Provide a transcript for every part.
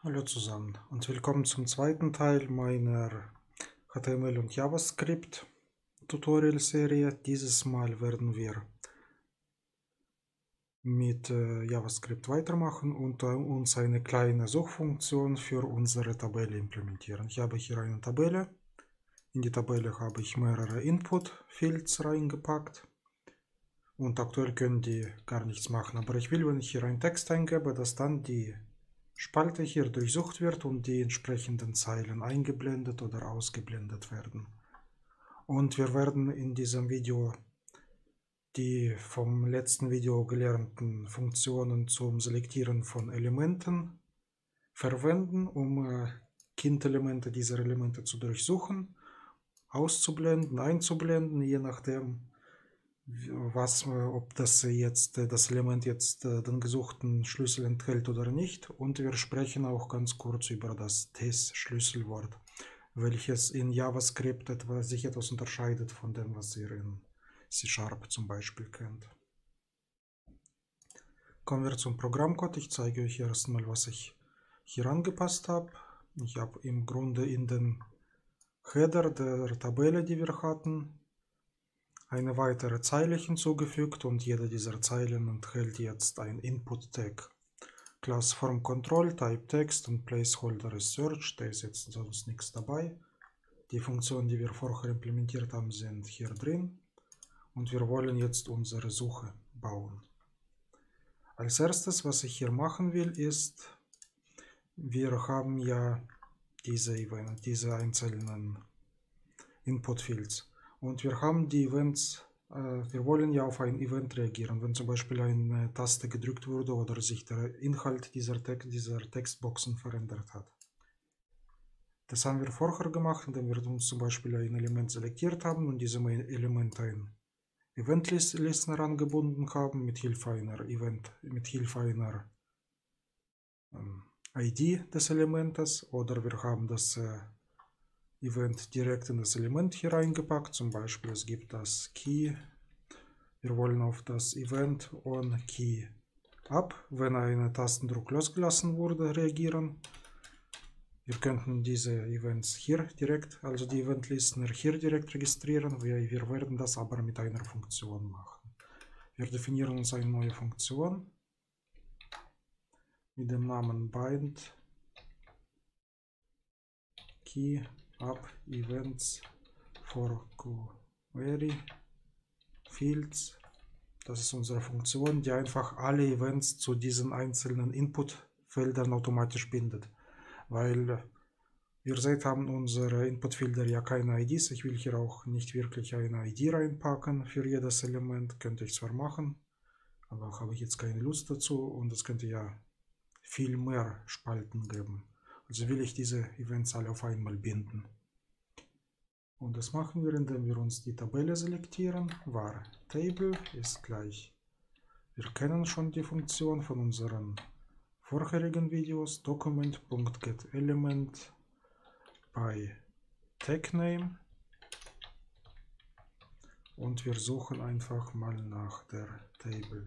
Hallo zusammen und willkommen zum zweiten Teil meiner HTML und JavaScript Tutorial-Serie. Dieses Mal werden wir mit JavaScript weitermachen und uns eine kleine Suchfunktion für unsere Tabelle implementieren. Ich habe hier eine Tabelle. In die Tabelle habe ich mehrere Input-Fields reingepackt und aktuell können die gar nichts machen. Aber ich will, wenn ich hier einen Text eingebe, dass dann die Spalte hier durchsucht wird und die entsprechenden Zeilen eingeblendet oder ausgeblendet werden. Und wir werden in diesem Video die vom letzten Video gelernten Funktionen zum Selektieren von Elementen verwenden, um Kindelemente dieser Elemente zu durchsuchen, auszublenden, einzublenden, je nachdem, ob das Element jetzt den gesuchten Schlüssel enthält oder nicht. Und wir sprechen auch ganz kurz über das TES-Schlüsselwort, welches in JavaScript sich etwas unterscheidet von dem, was ihr in C# zum Beispiel kennt. Kommen wir zum Programmcode. Ich zeige euch erstmal, was ich hier angepasst habe. Ich habe im Grunde in den Header der Tabelle, die wir hatten, eine weitere Zeile hinzugefügt und jede dieser Zeilen enthält jetzt ein Input-Tag. Class Form Control, Type Text und Placeholder ist Search, da ist jetzt sonst nichts dabei. Die Funktionen, die wir vorher implementiert haben, sind hier drin und wir wollen jetzt unsere Suche bauen. Als erstes, was ich hier machen will, ist, wir haben ja diese einzelnen Input-Fields. Und wir haben die Events, wir wollen ja auf ein Event reagieren, wenn zum Beispiel eine Taste gedrückt wurde oder sich der Inhalt dieser Textboxen verändert hat. Das haben wir vorher gemacht, indem wir uns zum Beispiel ein Element selektiert haben und diesem Element ein Event-Listener angebunden haben mit Hilfe einer ID des Elementes, oder wir haben das Event direkt in das Element hier reingepackt. Zum Beispiel es gibt das Key. Wir wollen auf das Event onKeyUp, wenn ein Tastendruck losgelassen wurde, reagieren. Wir könnten diese Events hier direkt, also die Event Listener hier direkt registrieren. Wir werden das aber mit einer Funktion machen. Wir definieren uns eine neue Funktion mit dem Namen bind KeyUp Events for Query Fields. Das ist unsere Funktion, die einfach alle Events zu diesen einzelnen Inputfeldern automatisch bindet. Weil, ihr seht, haben unsere Inputfelder ja keine IDs. Ich will hier auch nicht wirklich eine ID reinpacken für jedes Element. Könnte ich zwar machen, aber habe ich jetzt keine Lust dazu und es könnte ja viel mehr Spalten geben. Also will ich diese Events alle auf einmal binden. Und das machen wir, indem wir uns die Tabelle selektieren. Var Table ist gleich. Wir kennen schon die Funktion von unseren vorherigen Videos. Document.getElement bei TagName. Und wir suchen einfach mal nach der Table.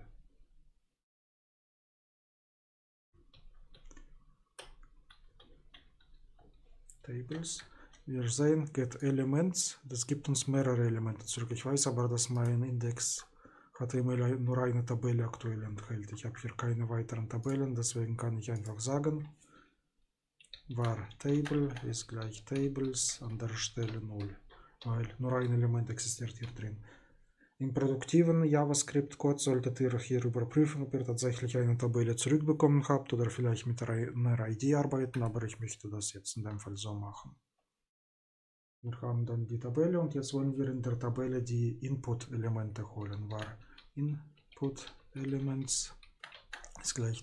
Tables. Wir sehen getElements, das gibt uns mehrere Elemente zurück. Ich weiß aber, dass mein Index HTML nur eine Tabelle aktuell enthält. Ich habe hier keine weiteren Tabellen, deswegen kann ich einfach sagen, var Table ist gleich Tables an der Stelle 0, weil nur ein Element existiert hier drin. Im produktiven JavaScript-Code solltet ihr hier überprüfen, ob ihr tatsächlich eine Tabelle zurückbekommen habt oder vielleicht mit einer ID arbeiten, aber ich möchte das jetzt in dem Fall so machen. Wir haben dann die Tabelle und jetzt wollen wir in der Tabelle die Input-Elemente holen. Var Input-Elements ist gleich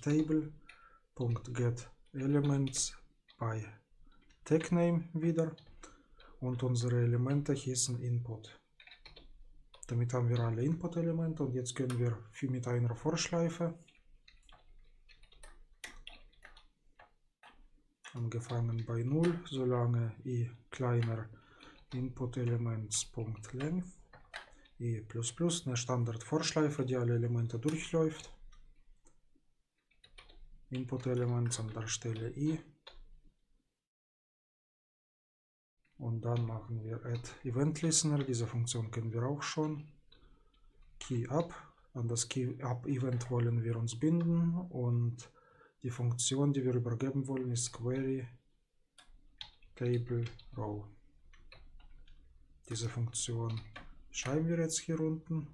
Table.getElements bei TagName wieder und unsere Elemente hießen Input. Damit haben wir alle Input-Elemente und jetzt können wir mit einer Vorschleife, angefangen bei 0, solange i kleiner Input-Elements.length, i++, eine Standard-Vorschleife, die alle Elemente durchläuft. Input-Elements an der Stelle i, Und dann machen wir Add Event Listener. Diese Funktion kennen wir auch schon. Key Up. An das Key Up Event wollen wir uns binden. Und die Funktion, die wir übergeben wollen, ist Query Table Row. Diese Funktion schreiben wir jetzt hier unten.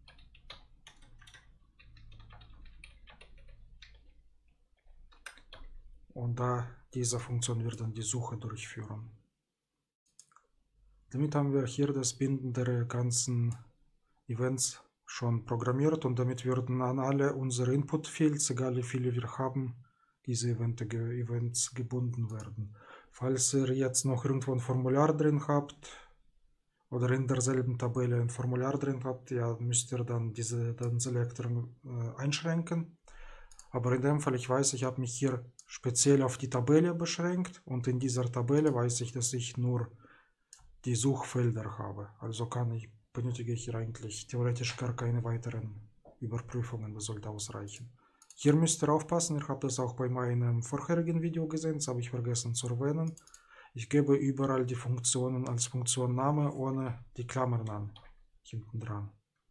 Und diese Funktion wird dann die Suche durchführen. Damit haben wir hier das Binden der ganzen Events schon programmiert und damit würden an alle unsere Input-Fields, egal wie viele wir haben, diese Events gebunden werden. Falls ihr jetzt noch irgendwo ein Formular drin habt oder in derselben Tabelle ein Formular drin habt, ja, müsst ihr dann den Selektor einschränken. Aber in dem Fall, ich weiß, ich habe mich hier speziell auf die Tabelle beschränkt und in dieser Tabelle weiß ich, dass ich nur die Suchfelder habe. Also benötige ich hier eigentlich theoretisch gar keine weiteren Überprüfungen, das sollte ausreichen. Hier müsst ihr aufpassen, ihr habt das auch bei meinem vorherigen Video gesehen, das habe ich vergessen zu erwähnen. Ich gebe überall die Funktionen als Funktionname ohne die Klammern an, hinten dran.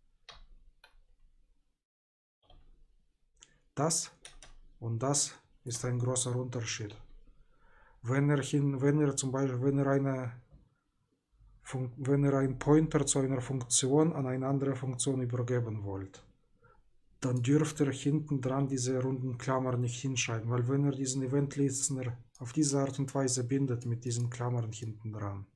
Das und das ist ein großer Unterschied. Wenn ihr zum Beispiel, wenn ihr einen Pointer zu einer Funktion an eine andere Funktion übergeben wollt, dann dürft ihr hinten dran diese runden Klammern nicht hinschreiben, weil wenn ihr diesen Event Listener auf diese Art und Weise bindet mit diesen Klammern hinten dran,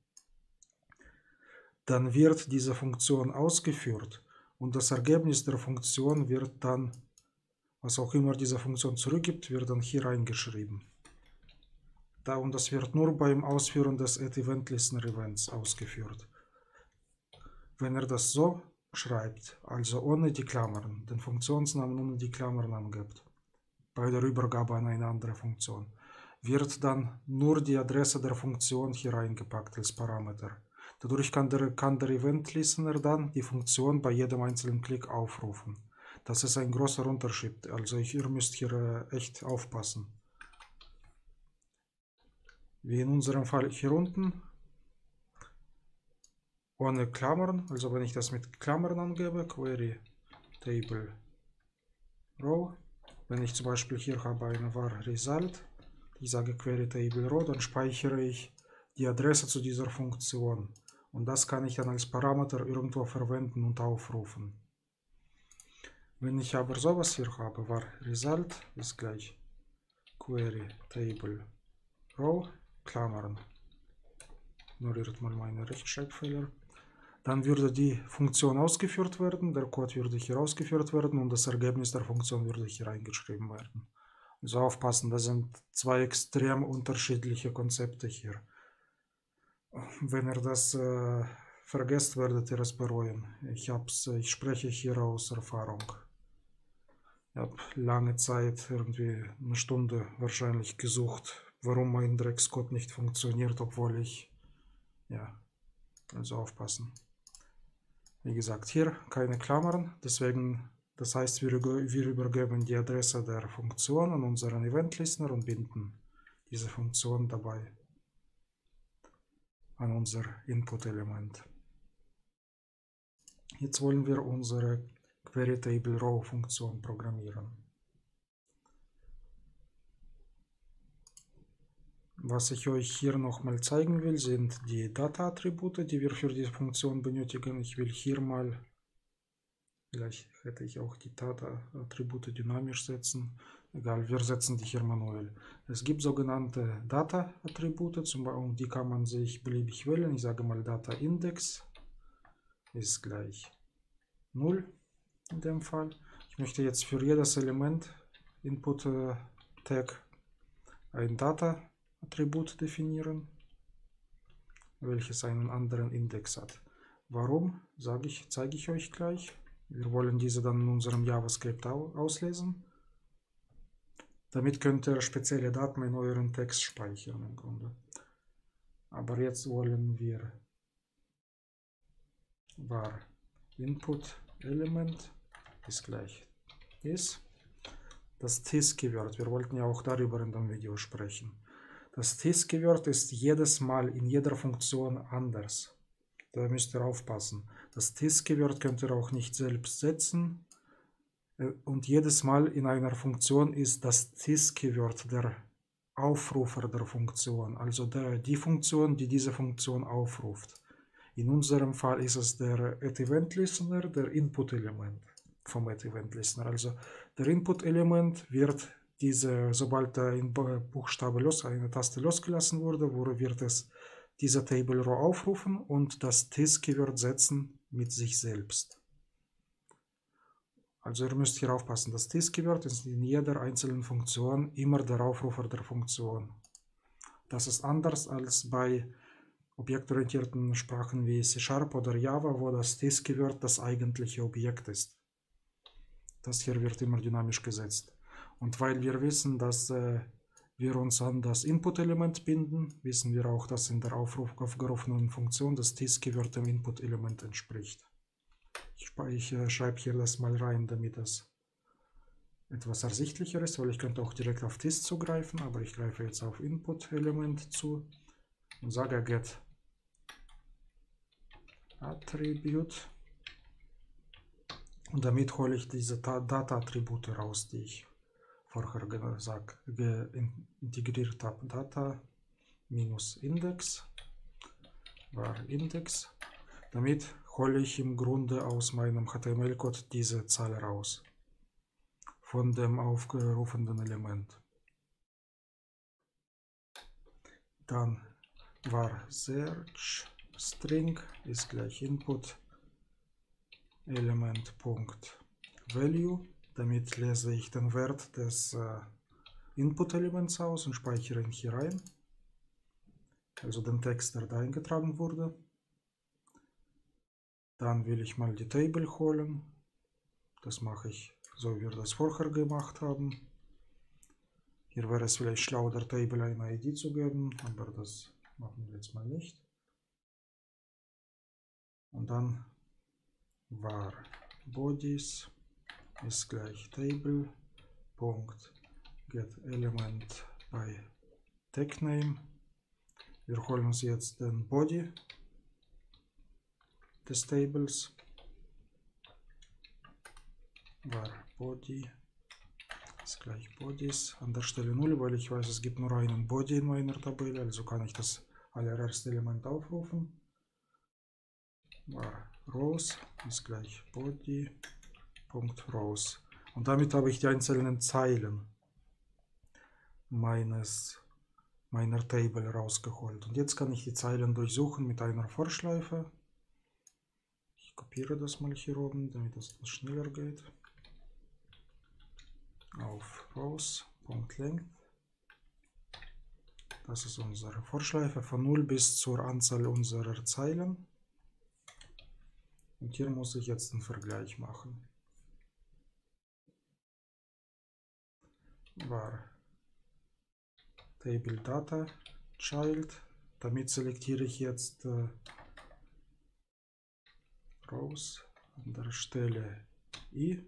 dann wird diese Funktion ausgeführt und das Ergebnis der Funktion wird dann, was auch immer diese Funktion zurückgibt, wird dann hier reingeschrieben. Und das wird nur beim Ausführen des Add Event Listener Events ausgeführt. Wenn ihr das so schreibt, also ohne die Klammern, den Funktionsnamen ohne die Klammern angibt, bei der Übergabe an eine andere Funktion, wird dann nur die Adresse der Funktion hier eingepackt als Parameter. Dadurch kann der Event Listener dann die Funktion bei jedem einzelnen Klick aufrufen. Das ist ein großer Unterschied, also ihr müsst hier echt aufpassen. Wie in unserem Fall hier unten, ohne Klammern, also wenn ich das mit Klammern angebe, Query Table Row, wenn ich zum Beispiel hier habe eine var Result, ich sage Query Table Row, dann speichere ich die Adresse zu dieser Funktion und das kann ich dann als Parameter irgendwo verwenden und aufrufen. Wenn ich aber sowas hier habe, var Result ist gleich Query Table Row, Klammern, ignoriert mal meine Rechtschreibfehler, dann würde die Funktion ausgeführt werden, der Code würde hier ausgeführt werden und das Ergebnis der Funktion würde hier eingeschrieben werden. Also aufpassen, das sind zwei extrem unterschiedliche Konzepte hier. Wenn ihr das vergesst, werdet ihr es bereuen. Ich spreche hier aus Erfahrung. Ich habe lange Zeit, irgendwie eine Stunde wahrscheinlich gesucht, warum mein Dreckscode nicht funktioniert, obwohl ich, ja, also aufpassen. Wie gesagt, hier keine Klammern, deswegen, das heißt, wir übergeben die Adresse der Funktion an unseren Event Listener und binden diese Funktion dabei an unser Input-Element. Jetzt wollen wir unsere Query Table Row Funktion programmieren. Was ich euch hier nochmal zeigen will, sind die Data-Attribute, die wir für diese Funktion benötigen. Ich will hier mal, vielleicht hätte ich auch die Data-Attribute dynamisch setzen. Egal, wir setzen die hier manuell. Es gibt sogenannte Data-Attribute, zum Beispiel, die kann man sich beliebig wählen. Ich sage mal Data-Index ist gleich 0 in dem Fall. Ich möchte jetzt für jedes Element Input-Tag ein Data-Attribut definieren, welches einen anderen Index hat. Warum, zeige ich euch gleich. Wir wollen diese dann in unserem JavaScript auslesen. Damit könnt ihr spezielle Daten in euren Text speichern im Grunde. Aber jetzt wollen wir var Input Element ist gleich this. Das This-Keyword, wir wollten ja auch darüber in dem Video sprechen. Das Test-Keyword ist jedes Mal in jeder Funktion anders. Da müsst ihr aufpassen. Das Test-Keyword könnt ihr auch nicht selbst setzen. Und jedes Mal in einer Funktion ist das Test-Keyword der Aufrufer der Funktion, also die Funktion, die diese Funktion aufruft. In unserem Fall ist es der Event-Listener, der Input-Element vom Event-Listener. Also der Input-Element wird sobald ein Buchstabe eine Taste losgelassen wurde, wird es diese Table Row aufrufen und das Test-Keyword setzen mit sich selbst. Also ihr müsst hier aufpassen, das Test-Keyword ist in jeder einzelnen Funktion immer der Aufrufer der Funktion. Das ist anders als bei objektorientierten Sprachen wie C# oder Java, wo das Test-Keyword das eigentliche Objekt ist. Das hier wird immer dynamisch gesetzt. Und weil wir wissen, dass wir uns an das Input-Element binden, wissen wir auch, dass in der aufgerufenen Funktion das Test-Keyword dem Input-Element entspricht. Ich schreibe hier das mal rein, damit das etwas ersichtlicher ist, weil ich könnte auch direkt auf Test zugreifen, aber ich greife jetzt auf Input-Element zu und sage get Attribute und damit hole ich diese Data-Attribute raus, die ich vorher integriert habe. Data minus Index war Index. Damit hole ich im Grunde aus meinem HTML-Code diese Zahl raus von dem aufgerufenen Element. Dann war Search String ist gleich Input Element.value. Damit lese ich den Wert des Input-Elements aus und speichere ihn hier ein. Also den Text, der da eingetragen wurde. Dann will ich mal die Table holen. Das mache ich so, wie wir das vorher gemacht haben. Hier wäre es vielleicht schlau, der Table eine ID zu geben, aber das machen wir jetzt mal nicht. Und dann var bodies ist gleich table.getElement bei TagName. Wir holen uns jetzt den Body des Tables. Var Body ist gleich Bodies. An der Stelle 0, weil ich weiß, es gibt nur einen Body in meiner Tabelle, also kann ich das allererste Element aufrufen. Var Rows ist gleich Body.Rows. Und damit habe ich die einzelnen Zeilen meiner Table rausgeholt. Und jetzt kann ich die Zeilen durchsuchen mit einer Vorschleife. Ich kopiere das mal hier oben, damit es etwas schneller geht. Auf Rows.Length. Das ist unsere Vorschleife von 0 bis zur Anzahl unserer Zeilen. Und hier muss ich jetzt einen Vergleich machen. Var Table Data Child. Damit selektiere ich jetzt Rows an der Stelle i.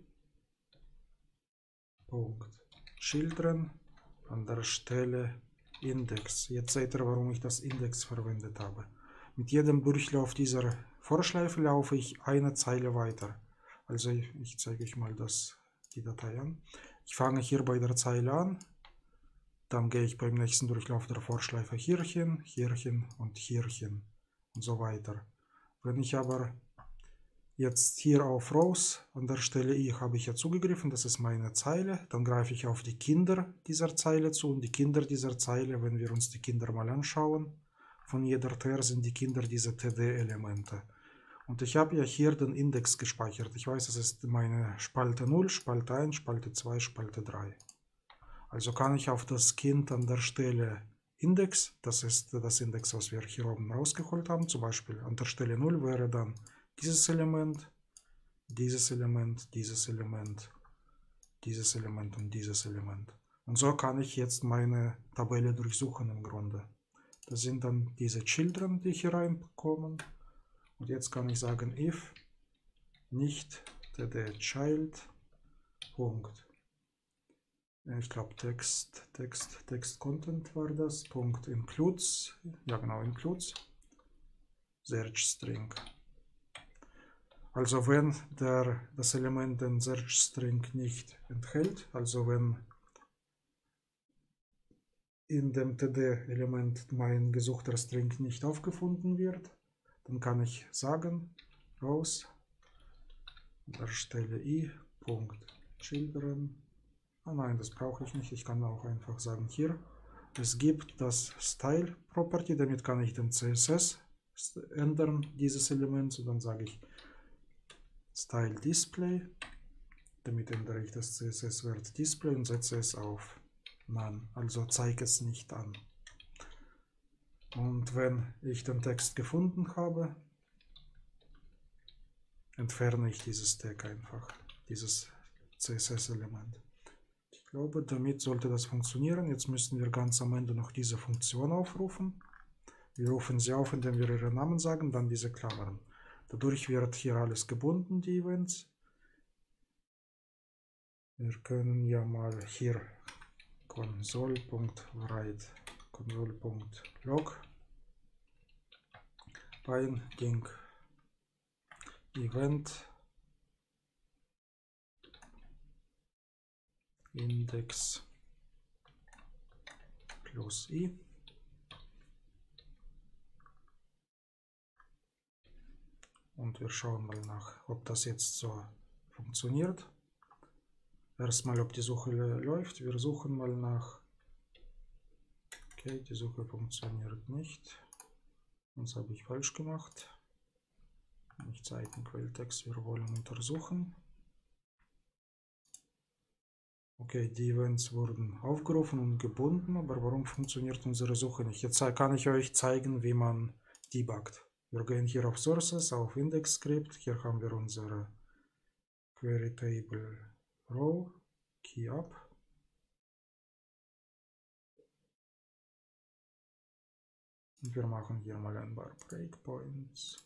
Children an der Stelle Index. Jetzt seht ihr, warum ich das Index verwendet habe. Mit jedem Durchlauf dieser Vorschleife laufe ich eine Zeile weiter. Also ich zeige euch mal die Datei an. Ich fange hier bei der Zeile an, dann gehe ich beim nächsten Durchlauf der Vorschleife hierhin, hierhin und hierhin und so weiter. Wenn ich aber jetzt hier auf Rows an der Stelle i habe ich ja zugegriffen, das ist meine Zeile, dann greife ich auf die Kinder dieser Zeile zu und die Kinder dieser Zeile, wenn wir uns die Kinder mal anschauen, von jeder TR sind die Kinder diese TD-Elemente. Und ich habe ja hier den Index gespeichert. Ich weiß, das ist meine Spalte 0, Spalte 1, Spalte 2, Spalte 3. Also kann ich auf das Kind an der Stelle Index, das ist das Index, was wir hier oben rausgeholt haben, zum Beispiel an der Stelle 0 wäre dann dieses Element, dieses Element, dieses Element, dieses Element und dieses Element. Und so kann ich jetzt meine Tabelle durchsuchen im Grunde. Das sind dann diese Children, die hier reinkommen. Und jetzt kann ich sagen, if nicht td child Punkt Ich glaube Text Content war das, Punkt includes, ja genau, includes, Search String. Also wenn das Element den Search String nicht enthält, also wenn in dem TD-Element mein gesuchter String nicht aufgefunden wird, dann kann ich sagen, raus, an der Stelle i.children. Ah nein, das brauche ich nicht. Ich kann auch einfach sagen, hier, es gibt das Style Property, damit kann ich den CSS ändern, dieses Element, und dann sage ich Style Display, damit ändere ich das CSS-Wert Display und setze es auf None, also zeige es nicht an. Und wenn ich den Text gefunden habe, entferne ich dieses Tag einfach, dieses CSS-Element. Ich glaube, damit sollte das funktionieren. Jetzt müssen wir ganz am Ende noch diese Funktion aufrufen. Wir rufen sie auf, indem wir ihren Namen sagen, dann diese Klammern. Dadurch wird hier alles gebunden, die Events. Wir können ja mal hier console.write, console.log binding event index plus i. Und wir schauen mal nach, ob das jetzt so funktioniert. Erstmal, ob die Suche läuft. Wir suchen mal nach. Okay, die Suche funktioniert nicht. Das habe ich falsch gemacht. Nicht Seiten, Quelltext, wir wollen untersuchen. Okay, die Events wurden aufgerufen und gebunden, aber warum funktioniert unsere Suche nicht? Jetzt kann ich euch zeigen, wie man debuggt. Wir gehen hier auf Sources, auf Index Script. Hier haben wir unsere Query Table Row, Key Up. Und wir machen hier mal ein paar Breakpoints.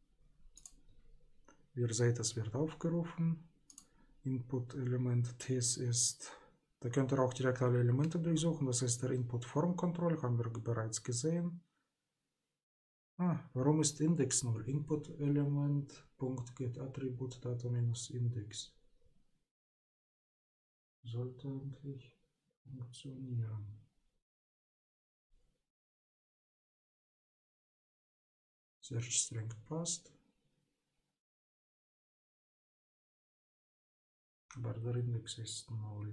Wie ihr seht, es wird aufgerufen. Input Element This ist, da könnt ihr auch direkt alle Elemente durchsuchen. Das ist der Input Form Control, haben wir bereits gesehen. Warum ist Index 0? Input Element .get Attribut Data minus Index. Sollte eigentlich funktionieren. Search String passt. Aber der Index ist 0.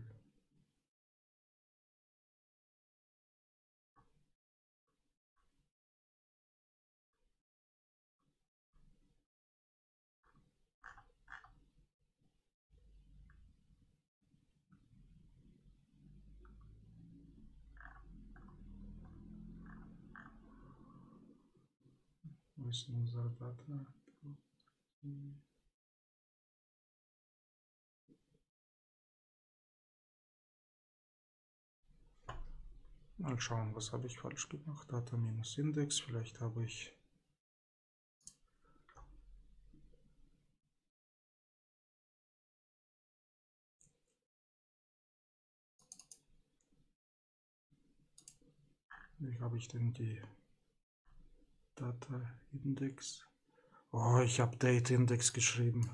Wo ist unsere Data? Mal schauen, was habe ich falsch gemacht. Data minus Index, vielleicht habe ich wie habe ich denn die Data Index? Oh, ich habe Date Index geschrieben.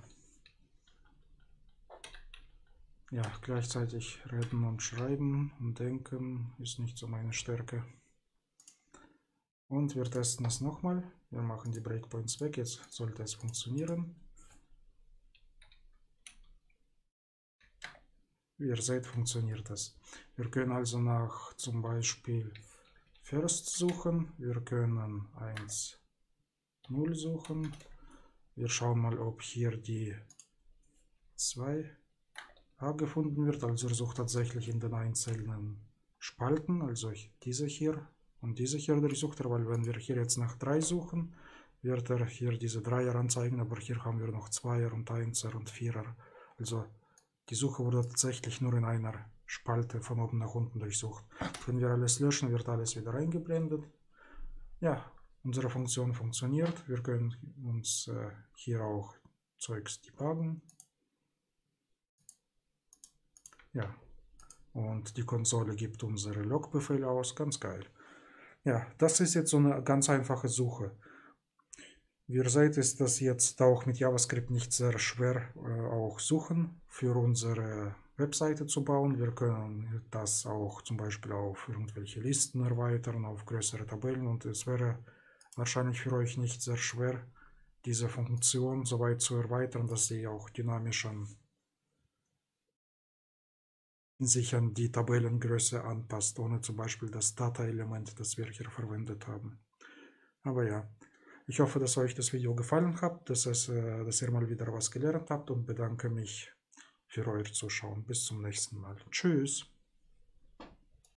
Ja, gleichzeitig reden und schreiben und denken ist nicht so meine Stärke. Und wir testen es nochmal. Wir machen die Breakpoints weg. Jetzt sollte es funktionieren. Wie ihr seht, funktioniert es. Wir können also nach zum Beispiel First suchen. Wir können 1, 0 suchen. Wir schauen mal, ob hier die 2 gefunden wird. Also er sucht tatsächlich in den einzelnen Spalten. Also diese hier und diese hier durchsucht er, weil wenn wir hier jetzt nach 3 suchen, wird er hier diese 3er anzeigen, aber hier haben wir noch 2er und 1er und 4er. Also die Suche wurde tatsächlich nur in einer Spalte von oben nach unten durchsucht. Wenn wir alles löschen, wird alles wieder eingeblendet. Ja, unsere Funktion funktioniert. Wir können uns hier auch Zeugs debuggen. Ja, und die Konsole gibt unsere Logbefehle aus. Ganz geil. Ja, das ist jetzt so eine ganz einfache Suche. Wie ihr seht, ist das jetzt auch mit JavaScript nicht sehr schwer, auch suchen für unsere Webseite zu bauen. Wir können das auch zum Beispiel auf irgendwelche Listen erweitern, auf größere Tabellen, und es wäre wahrscheinlich für euch nicht sehr schwer, diese Funktion so weit zu erweitern, dass sie auch dynamisch sich an die Tabellengröße anpasst, ohne zum Beispiel das Data-Element, das wir hier verwendet haben. Aber ja, ich hoffe, dass euch das Video gefallen hat, dass ihr mal wieder was gelernt habt, und bedanke mich für euer Zuschauen. Bis zum nächsten Mal. Tschüss.